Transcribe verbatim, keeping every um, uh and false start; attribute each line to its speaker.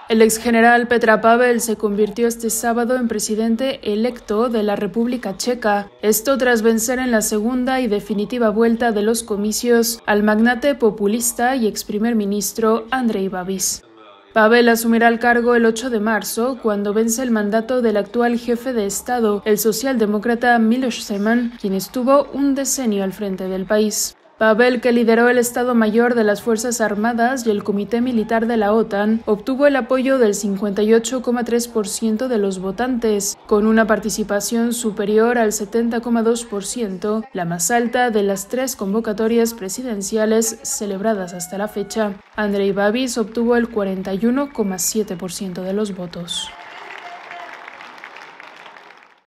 Speaker 1: El exgeneral Petr Pavel se convirtió este sábado en presidente electo de la República Checa, esto tras vencer en la segunda y definitiva vuelta de los comicios al magnate populista y ex primer ministro Andrej Babis. Pavel asumirá el cargo el ocho de marzo, cuando vence el mandato del actual jefe de Estado, el socialdemócrata Miloš Zeman, quien estuvo un decenio al frente del país. Pavel, que lideró el Estado Mayor de las Fuerzas Armadas y el Comité Militar de la OTAN, obtuvo el apoyo del cincuenta y ocho coma tres por ciento de los votantes, con una participación superior al setenta coma dos por ciento, la más alta de las tres convocatorias presidenciales celebradas hasta la fecha. Andrej Babis obtuvo el cuarenta y uno coma siete por ciento de los votos.